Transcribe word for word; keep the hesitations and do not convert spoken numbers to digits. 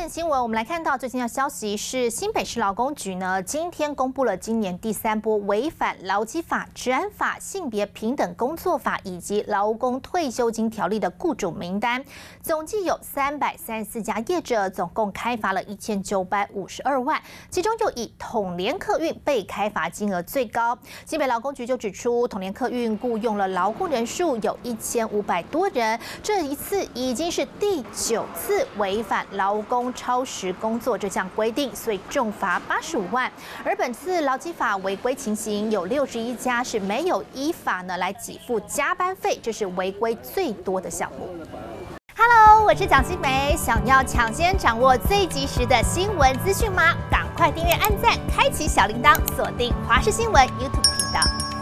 份新闻，我们来看到最新的消息是，新北市劳工局呢今天公布了今年第三波违反劳基法、治安法、性别平等工作法以及劳工退休金条例的雇主名单，总计有三百三十四家业者，总共开罚了一千九百五十二万，其中就以统联客运被开罚金额最高。新北劳工局就指出，统联客运雇用了劳工人数有一千五百多人，这一次已经是第九次违反劳工超时工作这项规定，所以重罚八十五万。而本次劳基法违规情形有六十一家是没有依法呢来给付加班费，这是违规最多的项目。Hello， 我是蒋欣梅，想要抢先掌握最及时的新闻资讯吗？赶快订阅、按赞、开启小铃铛，锁定华视新闻 YouTube 频道。